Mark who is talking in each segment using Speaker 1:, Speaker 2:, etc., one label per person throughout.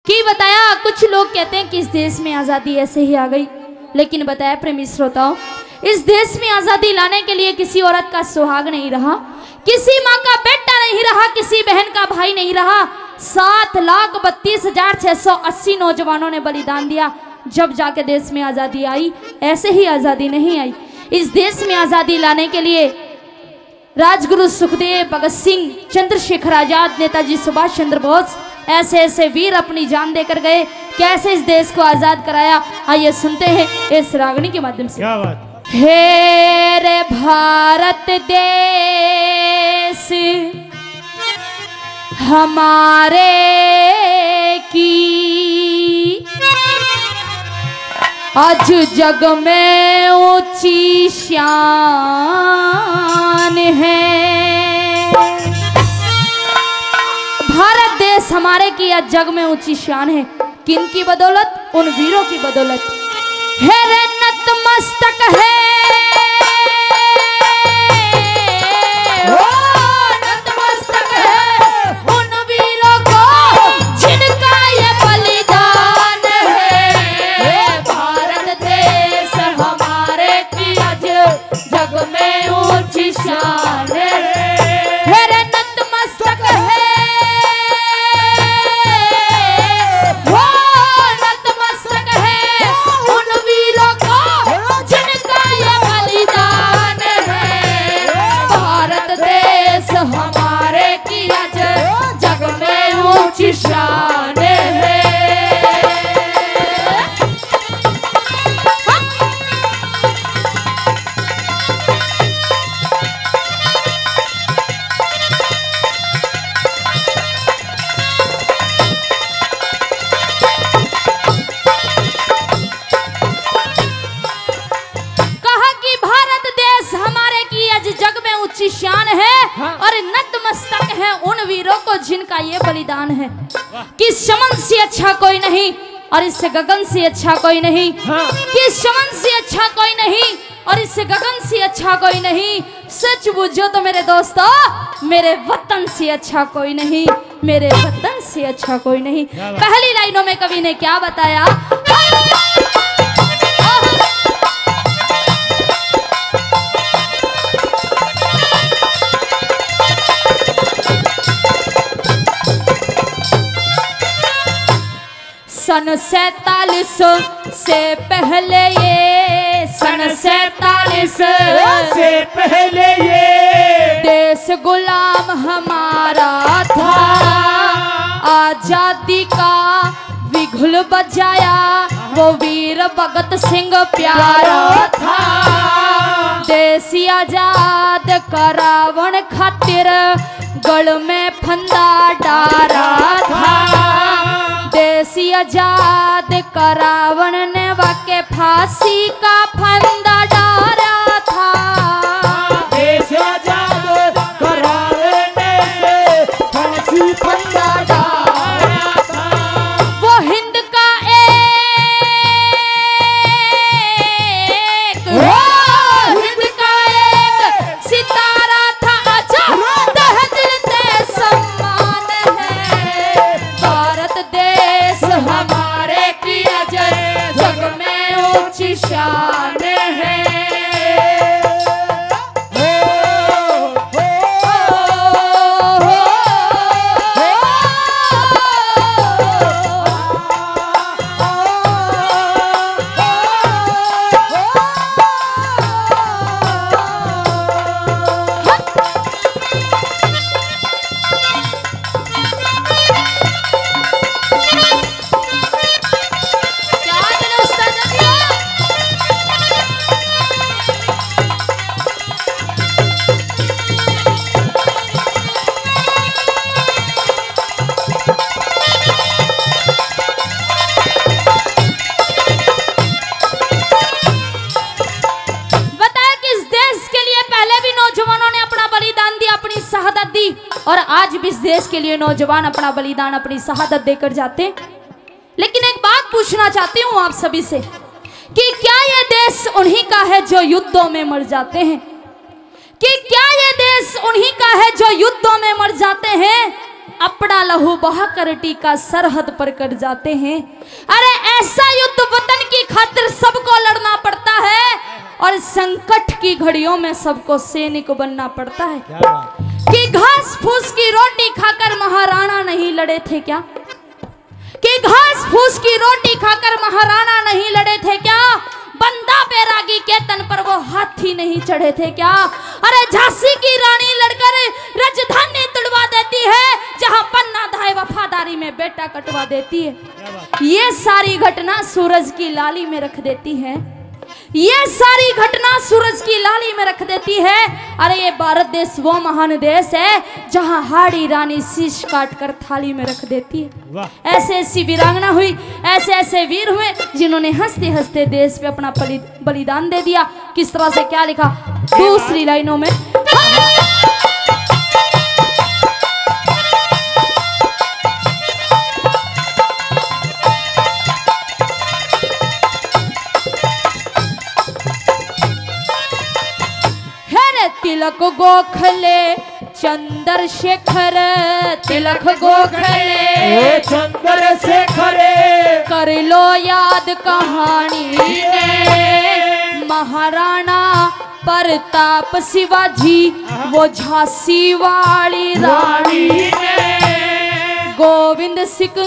Speaker 1: कि बताया कुछ लोग कहते हैं कि इस देश में आज़ादी ऐसे ही आ गई, लेकिन बताया प्रेमी श्रोताओं, इस देश में आज़ादी लाने के लिए किसी औरत का सुहाग नहीं रहा, किसी माँ का बेटा नहीं रहा, किसी बहन का भाई नहीं रहा। 7,32,680 नौजवानों ने बलिदान दिया, जब जाके देश में आज़ादी आई। ऐसे ही आज़ादी नहीं आई। इस देश में आज़ादी लाने के लिए राजगुरु सुखदेव, भगत सिंह, चंद्रशेखर आजाद, नेताजी सुभाष चंद्र बोस ऐसे ऐसे वीर अपनी जान देकर गए। कैसे इस देश को आजाद कराया, आइए सुनते हैं इस रागनी के माध्यम से।
Speaker 2: क्या बात।
Speaker 1: हे रे भारत देश हमारे की, आज जग में ऊंची शान है। भारत देश हमारे की आज जग में ऊंची शान है। किन की बदौलत? उन वीरों की बदौलत। है रे नतमस्तक है, नतमस्तक है उन वीरों को जिनका ये बलिदान है। भारत देश हमारे की आज जग में ऊंची शान है। है रे नतमस्तक है, नतमस्तक है उन वीरों को जिनका ये बलिदान है। भारत देश हमारे की आज जग में ऊंची शान है। शान है और नतमस्तक है उन वीरों को जिनका ये बलिदान है। कि चमन से अच्छा कोई नहीं और इससे गगन से अच्छा कोई नहीं। कि चमन से अच्छा कोई नहीं और इससे गगन से अच्छा कोई नहीं। सच बुझो तो मेरे दोस्तों, मेरे वतन से अच्छा कोई नहीं, मेरे वतन से अच्छा कोई नहीं। पहली लाइनों में कवि ने क्या बताया? सन 47 से पहले ये, सन 47
Speaker 2: से पहले ये
Speaker 1: देश गुलाम हमारा था। आजादी का विघुल बजाया वो वीर भगत सिंह प्यारा था। देश आजाद करावन खातिर गल में फंदा डारा था। देश आजाद करावन ने वाके फांसी का फंदा डारा था।
Speaker 2: देश आजाद करावन ने फांसी फंदा डारा था।
Speaker 1: वो हिंद का एक, हिंद का एक सितारा था। आजाद है दिल से सम्मान है। भारत देश हमारे की अजय जग में ऊंची शान है। और आज भी इस देश के लिए नौजवान अपना बलिदान, अपनी शहादत देकर जाते। लेकिन एक बात पूछना चाहती हूँ आप सभी से कि क्या ये देश उन्हीं का है जो युद्धों में मर जाते हैं? कि क्या ये देश उन्हीं का है जो युद्धों में मर जाते हैं? अपना लहू बहाकर टीका सरहद पर कर जाते हैं। अरे ऐसा युद्ध वतन की खातिर सबको लड़ना पड़ता है और संकट की घड़ियों में सबको सैनिक बनना पड़ता है। कि घास फूस की रोटी खाकर महाराणा नहीं लड़े थे क्या? कि घास फूस की रोटी खाकर महाराणा नहीं लड़े थे क्या? बंदा बैरागी के तन पर वो हाथी नहीं चढ़े थे क्या? अरे झांसी की रानी लड़कर राजधानी तुड़वा देती है, जहां पन्ना धाय वफादारी में बेटा कटवा देती है। ये सारी घटना सूरज की लाली में रख देती है। ये सारी घटना सूरज की लाली में रख देती है। अरे ये भारत देश वो महान देश है जहां हाड़ी रानी शीश काट कर थाली में रख देती है। ऐसे ऐसी वीरांगना हुई, ऐसे ऐसे वीर हुए जिन्होंने हंसते हंसते देश पे अपना बलिदान दे दिया। किस तरह से, क्या लिखा दूसरी लाइनों में, तिलक गोखले चंद्रशेखर, तिलक गोखले
Speaker 2: चंद्रशेखर,
Speaker 1: कर लो याद कहानी ने महाराणा प्रताप शिवाजी वो झांसी वाली रानी ने। गोविंद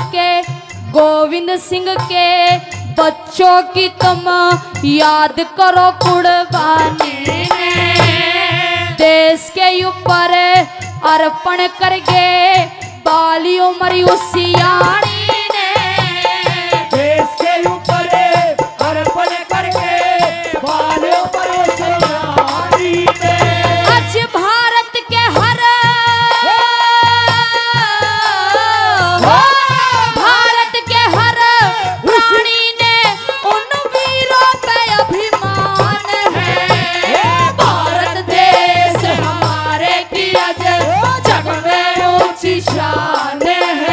Speaker 1: सिंह के बच्चों की तुम याद करो कुर्बानी ने। देश के ऊपर अर्पण करके बाली उमरी उसियानी ने।
Speaker 2: देश के ऊपर अर्पण करके बाली उमरी उसियानी ने।
Speaker 1: आज भारत के हर प्राणी ने उन वीरों पे अभिमान है। भारत देश हमारे की जग में ऊंची शान है।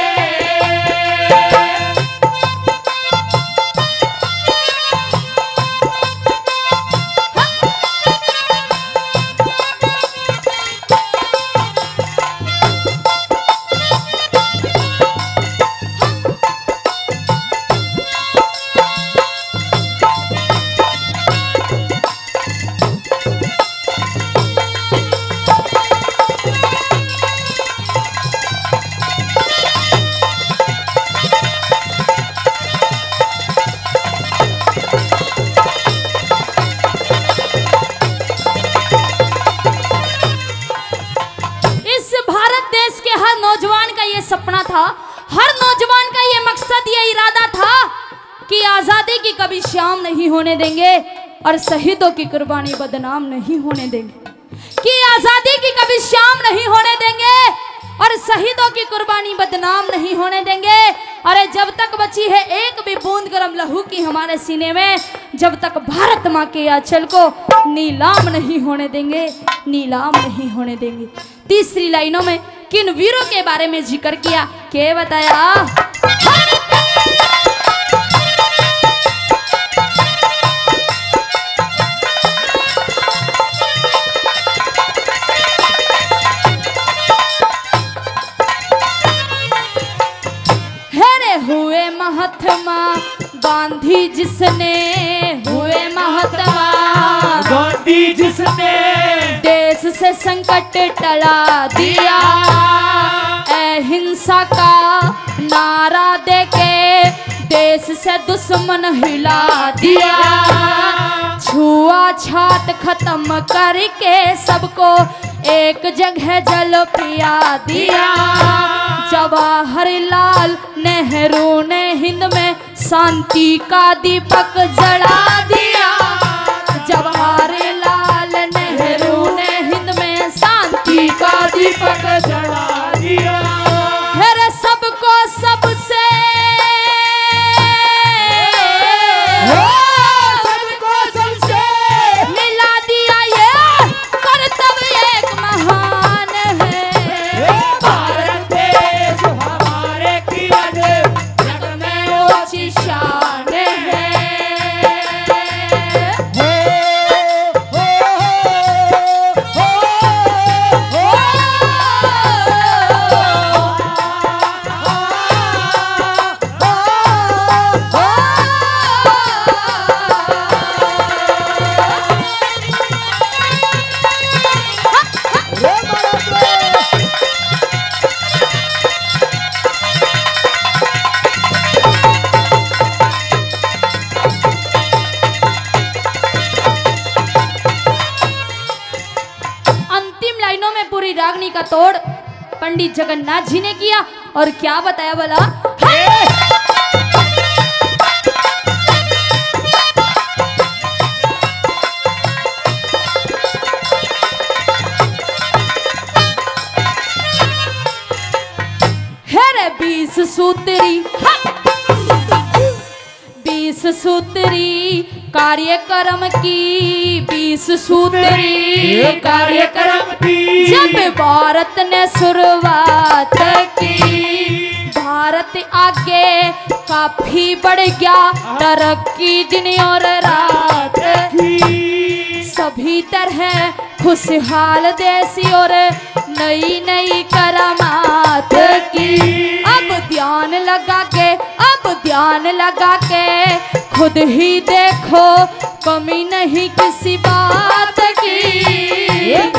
Speaker 1: सपना था, हर नौजवान का ये मकसद, ये इरादा था कि आजादी की कभी शाम नहीं होने देंगे और शहीदों की कुर्बानी बदनाम नहीं होने देंगे। कि आजादी की कभी शाम नहीं होने देंगे और शहीदों की कुर्बानी बदनाम नहीं होने देंगे। अरे जब तक बची है एक भी बूंद गरम लहू की हमारे सीने में, जब तक भारत माँ के आंचल को नीलाम नहीं होने देंगे, नीलाम नहीं होने देंगे। तीसरी लाइनों में किन वीरों के बारे में जिक्र किया, क्या बताया? हुए महात्मा गांधी जिसने, हुए महात्मा
Speaker 2: गांधी जिसने
Speaker 1: देश से संकट टला दिया। अहिंसा का नारा देके देश से दुश्मन हिला दिया। छुआछूत खत्म करके सबको एक जगह जल पिया दिया। जवाहरलाल नेहरू ने हिंद में शांति का दीपक जला दिया। जवाहरलाल नेहरू ने हिंद में शांति का दीपक
Speaker 2: जला दिया।
Speaker 1: फिर सबको सबसे मिला दिया। ये कर्तव्य एक महान है।
Speaker 2: भारत देश हमारे की जग में ऊंची शान है।
Speaker 1: पंडित जगन्नाथ जी ने किया। और क्या बताया बोला, है 20 सूत्री 20 सूत्री कार्यक्रम की 20 सूत्री
Speaker 2: कार्यक्रम की
Speaker 1: जब भारत ने शुरुआत की, भारत आगे काफी बढ़ गया, तरक्की दिन और रात की, सभी तरह खुशहाल देसी और नई नई करामात की। अब ध्यान लगा के खुद ही देखो, कमी नहीं किसी बात की।